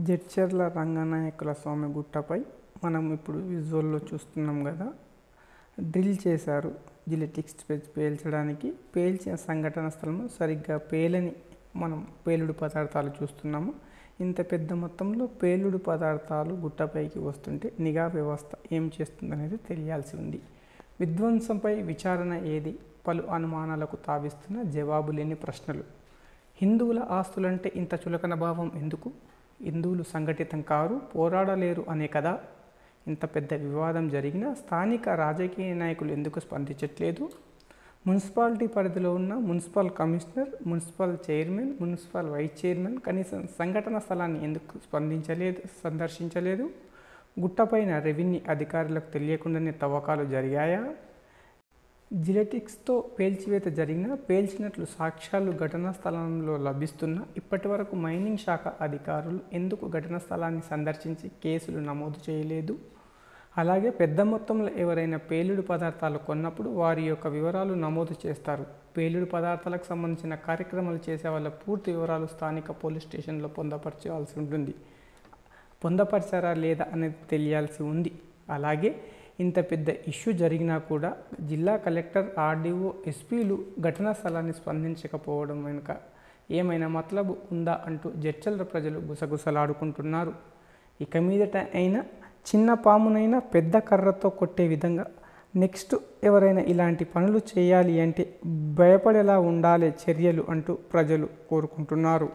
జడ్చర్ల రంగనాయకుల స్వామి గుట్టపై మనం ఇప్పుడు విజువల్లో చూస్తున్నాం కదా. డ్రిల్ చేశారు జిలెటిక్స్ పేల్చడానికి. పేల్చిన సంఘటన స్థలంలో సరిగ్గా పేలని మనం పేలుడు పదార్థాలు చూస్తున్నాము. ఇంత పెద్ద మొత్తంలో పేలుడు పదార్థాలు గుట్టపైకి వస్తుంటే నిఘా వ్యవస్థ ఏం చేస్తుందనేది తెలియాల్సి ఉంది. విధ్వంసంపై విచారణ ఏది? పలు అనుమానాలకు తావిస్తున్న జవాబు లేని ప్రశ్నలు. హిందువుల ఆస్తులంటే ఇంత చులకన భావం ఎందుకు? హిందువులు సంఘటితం కారు, పోరాడలేరు అనే కదా. ఇంత పెద్ద వివాదం జరిగినా స్థానిక రాజకీయ నాయకులు ఎందుకు స్పందించట్లేదు? మున్సిపాలిటీ పరిధిలో ఉన్న municipal commissioner, municipal chairman, municipal vice chairman కనీసం సంఘటన స్థలాన్ని ఎందుకు సందర్శించలేదు? గుట్టపైన రెవెన్యూ అధికారులకు తెలియకుండానే తవ్వకాలు జరిగాయా? జిలెటిక్స్తో పేల్చివేత జరిగినా పేల్చినట్లు సాక్ష్యాలు ఘటనా స్థలంలో లభిస్తున్నా ఇప్పటి వరకు మైనింగ్ శాఖ అధికారులు ఎందుకు ఘటనా స్థలాన్ని సందర్శించి కేసులు నమోదు చేయలేదు? అలాగే పెద్ద మొత్తంలో ఎవరైనా పేలుడు పదార్థాలు కొన్నప్పుడు వారి యొక్క వివరాలు నమోదు చేస్తారు. పేలుడు పదార్థాలకు సంబంధించిన కార్యక్రమాలు చేసే వాళ్ళ పూర్తి వివరాలు స్థానిక పోలీస్ స్టేషన్లో పొందపరచాల్సి ఉంటుంది. పొందపరిచారా లేదా అనేది తెలియాల్సి ఉంది. అలాగే ఇంత పెద్ద ఇష్యూ జరిగినా కూడా జిల్లా కలెక్టర్, ఆర్డీఓ, ఎస్పీలు ఘటనా స్థలాన్ని స్పందించకపోవడం వెనుక ఏమైనా మతలబు ఉందా అంటూ జడ్చర్ల ప్రజలు గుసగుసలాడుకుంటున్నారు. ఇక మీదట అయినా చిన్న పామునైనా పెద్ద కర్రతో కొట్టే విధంగా నెక్స్ట్ ఎవరైనా ఇలాంటి పనులు చేయాలి అంటే భయపడేలా ఉండాలి చర్యలు అంటూ ప్రజలు కోరుకుంటున్నారు.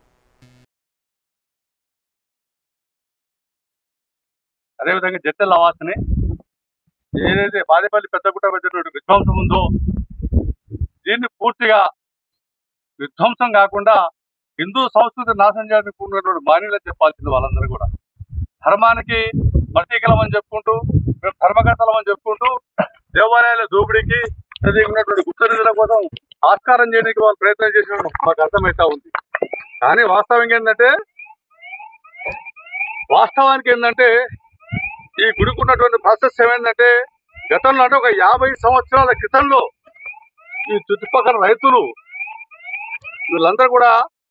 అదేవిధంగా జడ్చర్ల వాసిని ఏదైతే బాదేపల్లి పెద్దగుట్ట మధ్య విధ్వంసం ఉందో దీన్ని పూర్తిగా విధ్వంసం కాకుండా హిందూ సంస్కృతి నాశనం చేయడానికి కూడినటువంటి మాన్యులని చెప్పాల్సింది. వాళ్ళందరూ కూడా ధర్మానికి ప్రతీకలం అని చెప్పుకుంటూ, మేము ధర్మకర్తలం అని చెప్పుకుంటూ దేవాలయాల దోపిడీకి ఉన్నటువంటి గుప్త నిధుల కోసం ఆస్కారం చేయడానికి వాళ్ళు ప్రయత్నం చేసిన మాకు అర్థమవుతా ఉంది. కానీ వాస్తవానికి ఏంటంటే ఈ గుడికి ఉన్నటువంటి ప్రాసెస్ ఏమైందంటే గతంలో అంటే ఒక 50 సంవత్సరాల క్రితంలో ఈ చుట్టుపక్కల రైతులు వీళ్ళందరూ కూడా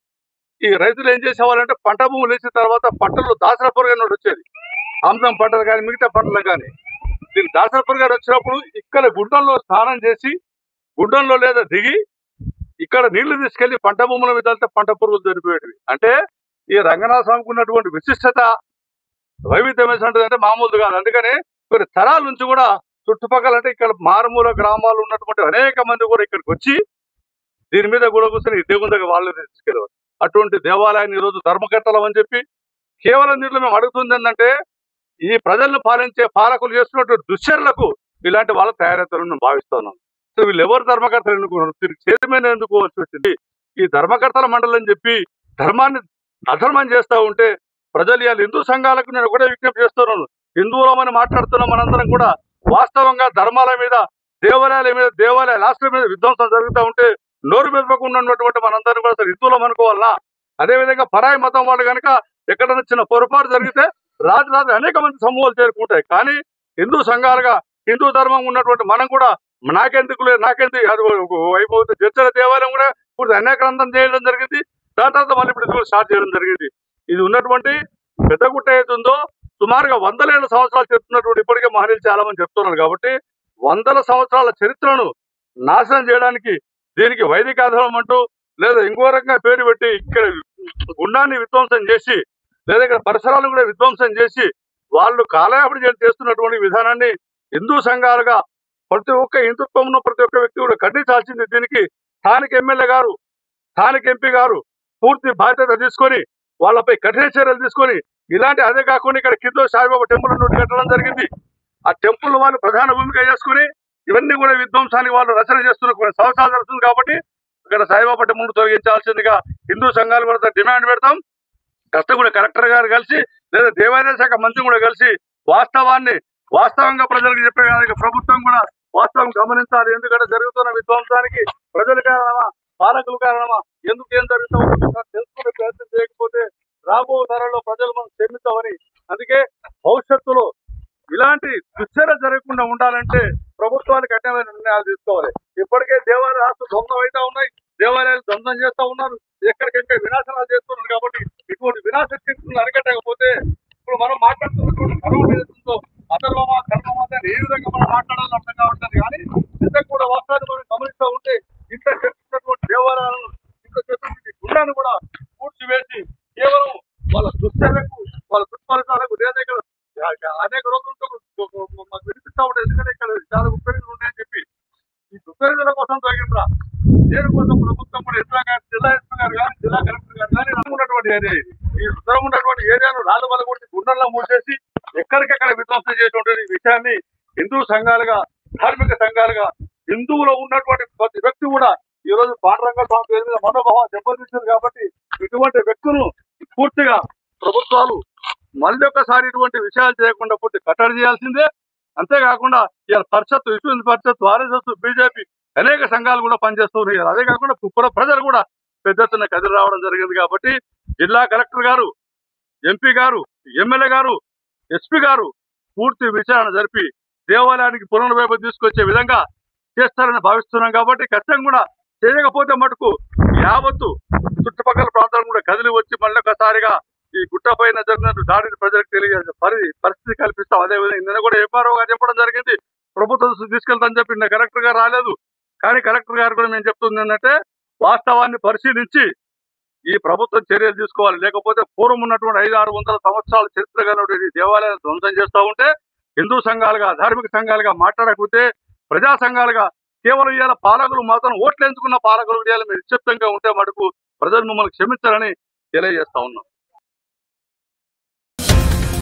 ఈ రైతులు ఏం చేసేవాళ్ళంటే పంట భూములు వేసిన తర్వాత పంటలు దాసర పురుగు వచ్చేది. ఆముదం పంటలు కానీ మిగతా పంటలు కానీ దీనికి దాసర పురుగు వచ్చినప్పుడు ఇక్కడ గుండంలో స్నానం చేసి గుండంలో లేదా దిగి ఇక్కడ నీళ్లు తీసుకెళ్లి పంట భూముల మీద వెళ్తే పంట పురుగులు చనిపోయేటివి. అంటే ఈ రంగనాథ స్వామికి ఉన్నటువంటి విశిష్టత వైవిధ్యం అంటే మామూలు కాదు. అందుకని కొన్ని తరాల నుంచి కూడా చుట్టుపక్కల అంటే ఇక్కడ మారుమూల గ్రామాలు ఉన్నటువంటి అనేక మంది కూడా ఇక్కడికి వచ్చి దీని మీద కూడా కూర్చొని దేవుని దగ్గర వాళ్ళు తీసుకెళ్ళారు. అటువంటి దేవాలయాన్ని ఈరోజు ధర్మకర్తలం అని చెప్పి కేవలం దీంట్లో మేము అడుగుతుంది ఏంటంటే ఈ ప్రజలను పాలించే పాలకులు చేస్తున్నటువంటి దుశ్చర్లకు ఇలాంటి వాళ్ళు తయారవుతారని మేము భావిస్తున్నాం. సో వీళ్ళు ఎవరు ధర్మకర్తలు ఎన్నుకున్నారు? తిరిగి చేతిమైన ఎన్నుకోవాల్సి వచ్చింది. ఈ ధర్మకర్తల మండలి అని చెప్పి ధర్మాన్ని అధర్మం చేస్తూ ఉంటే ప్రజలు ఇవాళ హిందూ సంఘాలకు నేను ఒకటే విజ్ఞప్తి చేస్తున్నాను. హిందువులమని మాట్లాడుతున్న మనందరం కూడా వాస్తవంగా ధర్మాల మీద, దేవాలయాల రాష్ట్ర మీద విధ్వంసం జరుగుతూ ఉంటే నోరు మెదపకుండా ఉన్నటువంటి మనందరం కూడా అసలు హిందువులం అనుకోవాలా? అదేవిధంగా పరాయి మతం వాళ్ళు కనుక ఎక్కడైనా చిన్న పొరపాటు జరిగితే రాజు అనేక మంది సమూహాలు చేరుకుంటాయి. కానీ హిందూ సంఘాలుగా హిందూ ధర్మం ఉన్నటువంటి మనం కూడా నాకెందుకు అది అయిపోతే జడ్చర్ల దేవాలయం కూడా ఇప్పుడు అన్యాక్రాంతం చేయడం జరిగింది. దాని తర్వాత మళ్ళీ ఇప్పుడు స్టార్ట్ చేయడం జరిగింది. ఇది ఉన్నటువంటి పెద్దగుట్ట ఏతుందో సుమారుగా 100 సంవత్సరాలు చెప్తున్నటువంటి ఇప్పటికే మహనీయులు చాలా మంది చెప్తున్నారు. కాబట్టి 100 సంవత్సరాల చరిత్రను నాశనం చేయడానికి దీనికి వైదిక ఆధారం అంటూ లేదా ఇంకో రకంగా పేరు పెట్టి ఇక్కడ గుండాన్ని విధ్వంసం చేసి లేదా ఇక్కడ పరిసరాలను కూడా విధ్వంసం చేసి వాళ్ళు కాలయాపన చేస్తున్నటువంటి విధానాన్ని హిందూ సంఘాలుగా ప్రతి ఒక్క హిందుత్వం ఉన్న ప్రతి ఒక్క వ్యక్తి కూడా ఖండించాల్సింది. దీనికి స్థానిక ఎమ్మెల్యే గారు, స్థానిక ఎంపీ గారు పూర్తి బాధ్యత తీసుకొని వాళ్ళపై కఠిన చర్యలు తీసుకొని ఇలాంటి అదే కాకుండా ఇక్కడ కింద సాయిబాబా టెంపుల్ కట్టడం జరిగింది. ఆ టెంపుల్ వాళ్ళు ప్రధాన భూమిక చేసుకుని ఇవన్నీ కూడా విధ్వంసానికి వాళ్ళు రచన చేస్తున్న కొన్ని సంవత్సరాలు జరుగుతుంది. కాబట్టి ఇక్కడ సాయిబాబా టెంపుల్ తొలగించాల్సిందిగా హిందూ సంఘాలు కూడా డిమాండ్ పెడతాం. కూడా కలెక్టర్ గారు కలిసి లేదా దేవాదాయ శాఖ మంత్రి కూడా కలిసి వాస్తవంగా ప్రజలకు చెప్పే దానికి ప్రభుత్వం కూడా వాస్తవం గమనించాలి. ఎందుకంటే జరుగుతున్న విధ్వంసానికి ప్రజలు కారణమా, పాలకులు కారణమా, ఎందుకు ఏం జరుగుతుందో తెలుసుకునే ప్రయత్నం చేయకపోతే రాబో తరంలో ప్రజలు మనం క్షమించామని. అందుకే భవిష్యత్తులో ఇలాంటి దుశ్చర్య జరగకుండా ఉండాలంటే ప్రభుత్వాలు కఠినమైన నిర్ణయాలు తీసుకోవాలి. ఇప్పటికే దేవాలయ ఆస్తులు ధ్వంసం అవుతా ఉన్నాయి, దేవాలయాలు ధ్వంసం చేస్తూ ఉన్నారు, ఎక్కడికెక్కడ వినాశనాలు చేస్తున్నారు. కాబట్టి ఇటువంటి వినాశ శక్తులను అరికట్ట కర్మ ఏదైతుందో అధర్మమా కర్మమా అని ఏ విధంగా మనం మాట్లాడాలని అర్థం కావట్లేదు. కానీ నిజంగా కూడా వాస్తవాన్ని మనం గమనిస్తూ ఉంటే ఇంట్లో చేస్తున్నటువంటి దేవాలయాలను ఇంట్లో చేస్తున్నటువంటి గుండాన్ని కూడా పూడ్చివేసి కేవలం వాళ్ళ దుశ్చర్యకు వాళ్ళ దుష్ఫలితాలకు లేదా ఇక్కడ అనేక రోజులతో మాకు వినిపిస్తూ ఉంటాయి. ఎందుకంటే ఇక్కడ చాలా ఉత్తరీలు ఉన్నాయని చెప్పి ఈ ఉత్తరీల కోసం తగ్గిందా దేనికోసం ప్రభుత్వం కూడా జిల్లా ఎస్పీ గారు కానీ జిల్లా కలెక్టర్ గారు కానీ ఉన్నటువంటి ఏరియా ఇది. ఈ ఉత్తరం ఉన్నటువంటి ఏరియాను రాళ్ళు వల్ల కొట్టి గుండెల్లో మూసేసి ఎక్కడికెక్కడ విధ్వంసం చేసినటువంటి విషయాన్ని హిందూ సంఘాలుగా ధార్మిక సంఘాలుగా హిందువులో ఉన్నటువంటి ప్రతి వ్యక్తి కూడా ఈ రోజు పాండురంగ స్వామి పేరు మీద మనోభావం దెబ్బతీసింది. కాబట్టి ఇటువంటి వ్యక్తులను పూర్తిగా ప్రభుత్వాలు మళ్ళీ ఒక్కసారి ఇటువంటి విషయాలు చేయకుండా పూర్తి కట్టడి చేయాల్సిందే. అంతేకాకుండా ఇవాళ పరిషత్ విశ్వ హిందూ పరిషత్ ఆర్ఎస్ఎస్ బీజేపీ అనేక సంఘాలు కూడా పనిచేస్తున్నారు. అదే కాకుండా ప్రజలు కూడా పెద్ద ఎత్తున కదిలి రావడం జరిగింది. కాబట్టి జిల్లా కలెక్టర్ గారు, ఎంపీ గారు, ఎమ్మెల్యే గారు, ఎస్పీ గారు పూర్తి విచారణ జరిపి దేవాలయానికి పునర్వైపు తీసుకొచ్చే విధంగా చేస్తారని భావిస్తున్నాం. కాబట్టి ఖచ్చితంగా కూడా చేయకపోతే మటుకు యావత్తు చుట్టుపక్కల ప్రాంతాలను కూడా కదిలి వచ్చి మళ్ళీ ఒకసారిగా ఈ గుట్ట పైన జరిగినట్టు దాడిని ప్రజలకు తెలియజేసే పరిస్థితి కల్పిస్తాం. అదేవిధంగా నిన్న కూడా ఎంఆర్ఓ గారు చెప్పడం జరిగింది, ప్రభుత్వం తీసుకెళ్తామని చెప్పి కలెక్టర్ గారు రాలేదు. కానీ కలెక్టర్ గారు కూడా మేము చెప్తుంది ఏంటంటే వాస్తవాన్ని పరిశీలించి ఈ ప్రభుత్వం చర్యలు తీసుకోవాలి. లేకపోతే పూర్వం ఉన్నటువంటి 500-600 సంవత్సరాల చరిత్ర కలిగినటువంటి దేవాలయాన్ని ధ్వంసం చేస్తూ ఉంటే హిందూ సంఘాలుగా ధార్మిక సంఘాలుగా మాట్లాడకపోతే ప్రజా సంఘాలుగా కేవలం ఇవాళ పాలకులు మాత్రం ఓట్లు ఎంచుకున్న పాలకులు ఇవాళ మీరు నిశ్శబ్దంగా ఉంటే మటుకు ప్రజలు మమ్మల్ని క్షమించాలని తెలియజేస్తా ఉన్నాం.